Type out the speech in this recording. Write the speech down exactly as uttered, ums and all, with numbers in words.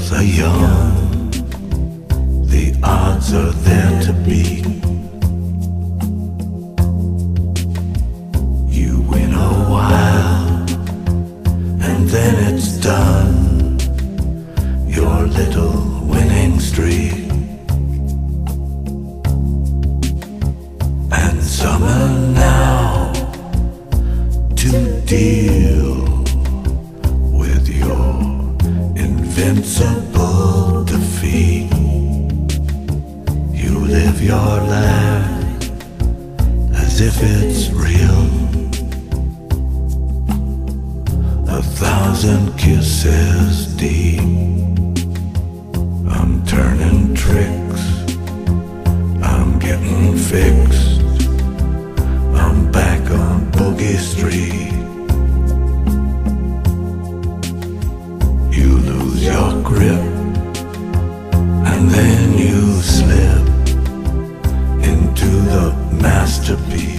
girls are young, the odds are there to beat. You win a while, and then it's done, your little winning streak. And summer now to deal with your invincible defeat. You live your life as if it's real. A thousand kisses deep. I'm turning tricks, I'm getting fixed, I'm back on Boogie Street. You lose your grip, and then you slip into the masterpiece.